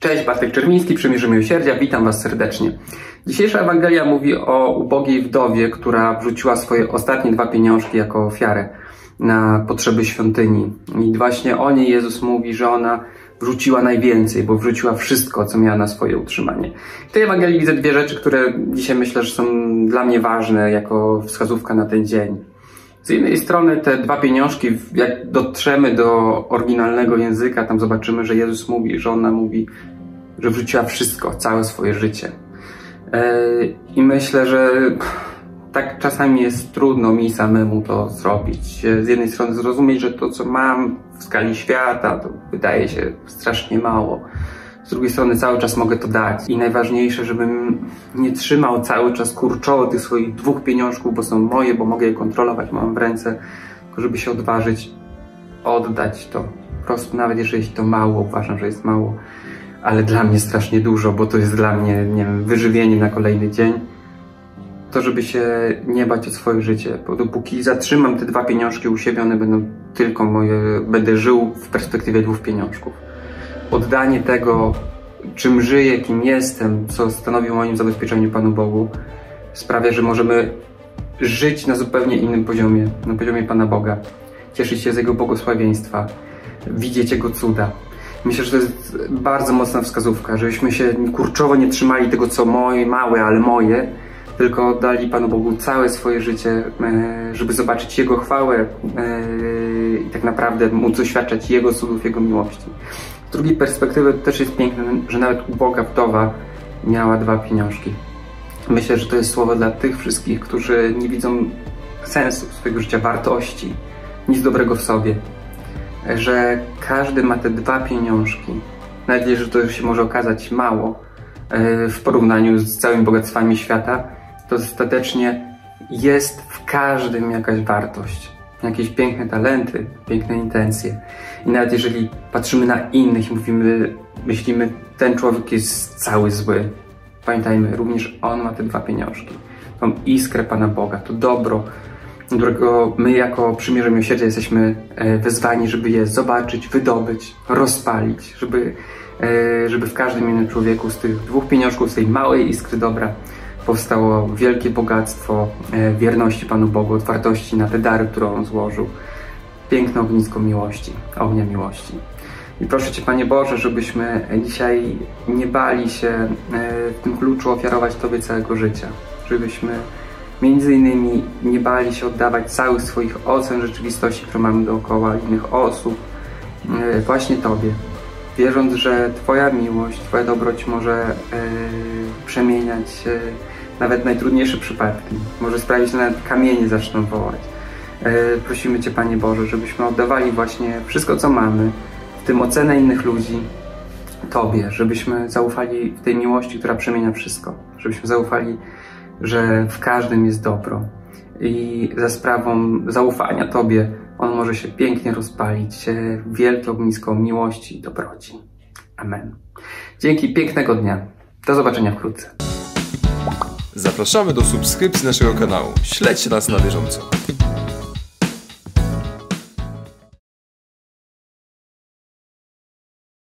Cześć, Bartek Czerwiński, Przymierze Miłosierdzia, witam Was serdecznie. Dzisiejsza Ewangelia mówi o ubogiej wdowie, która wrzuciła swoje ostatnie 2 pieniążki jako ofiarę na potrzeby świątyni. I właśnie o niej Jezus mówi, że ona wrzuciła najwięcej, bo wrzuciła wszystko, co miała na swoje utrzymanie. W tej Ewangelii widzę 2 rzeczy, które dzisiaj myślę, że są dla mnie ważne jako wskazówka na ten dzień. Z jednej strony te 2 pieniążki, jak dotrzemy do oryginalnego języka, tam zobaczymy, że Jezus mówi, że ona mówi, że wrzuciła wszystko, całe swoje życie. I myślę, że tak czasami jest trudno mi samemu to zrobić. Z jednej strony zrozumieć, że to, co mam w skali świata, to wydaje się strasznie mało. Z drugiej strony cały czas mogę to dać. I najważniejsze, żebym nie trzymał cały czas kurczowo tych swoich 2 pieniążków, bo są moje, bo mogę je kontrolować, mam w ręce, tylko żeby się odważyć, oddać to. Po prostu nawet jeżeli to mało, uważam, że jest mało, ale dla mnie strasznie dużo, bo to jest dla mnie, nie wiem, wyżywienie na kolejny dzień. To, żeby się nie bać o swoje życie, bo dopóki zatrzymam te 2 pieniążki u siebie, one będą tylko moje, będę żył w perspektywie 2 pieniążków. Oddanie tego, czym żyję, kim jestem, co stanowi o moim zabezpieczeniu Panu Bogu, sprawia, że możemy żyć na zupełnie innym poziomie, na poziomie Pana Boga, cieszyć się z Jego błogosławieństwa, widzieć Jego cuda. Myślę, że to jest bardzo mocna wskazówka, żebyśmy się kurczowo nie trzymali tego, co moje, małe, ale moje, tylko dali Panu Bogu całe swoje życie, żeby zobaczyć Jego chwałę i tak naprawdę móc doświadczać Jego cudów, Jego miłości. Z drugiej perspektywy też jest piękne, że nawet uboga wdowa miała 2 pieniążki. Myślę, że to jest słowo dla tych wszystkich, którzy nie widzą sensu swojego życia, wartości, nic dobrego w sobie. Że każdy ma te 2 pieniążki. Nawet jeżeli to się może okazać mało w porównaniu z całymi bogactwami świata, to ostatecznie jest w każdym jakaś wartość. Jakieś piękne talenty, piękne intencje. I nawet jeżeli patrzymy na innych i myślimy, ten człowiek jest cały zły. Pamiętajmy, również on ma te 2 pieniążki. Tą iskrę Pana Boga, to dobro, którego my jako Przymierze Miłosierdzia jesteśmy wezwani, żeby je zobaczyć, wydobyć, rozpalić, żeby w każdym innym człowieku z tych 2 pieniążków, z tej małej iskry dobra powstało wielkie bogactwo wierności Panu Bogu, otwartości na te dary, które On złożył. Piękne ognisko miłości, ognia miłości. I proszę Cię, Panie Boże, żebyśmy dzisiaj nie bali się w tym kluczu ofiarować Tobie całego życia. Żebyśmy między innymi nie bali się oddawać całych swoich ocen rzeczywistości, które mamy dookoła, innych osób, właśnie Tobie. Wierząc, że Twoja miłość, Twoja dobroć może przemieniać nawet najtrudniejsze przypadki. Może sprawić, że nawet kamienie zaczną wołać. Prosimy Cię, Panie Boże, żebyśmy oddawali właśnie wszystko, co mamy, w tym ocenę innych ludzi, Tobie. Żebyśmy zaufali w tej miłości, która przemienia wszystko. Żebyśmy zaufali, że w każdym jest dobro. I za sprawą zaufania Tobie on może się pięknie rozpalić w wielkie ognisko miłości i dobroci. Amen. Dzięki, pięknego dnia. Do zobaczenia wkrótce. Zapraszamy do subskrypcji naszego kanału. Śledźcie nas na bieżąco.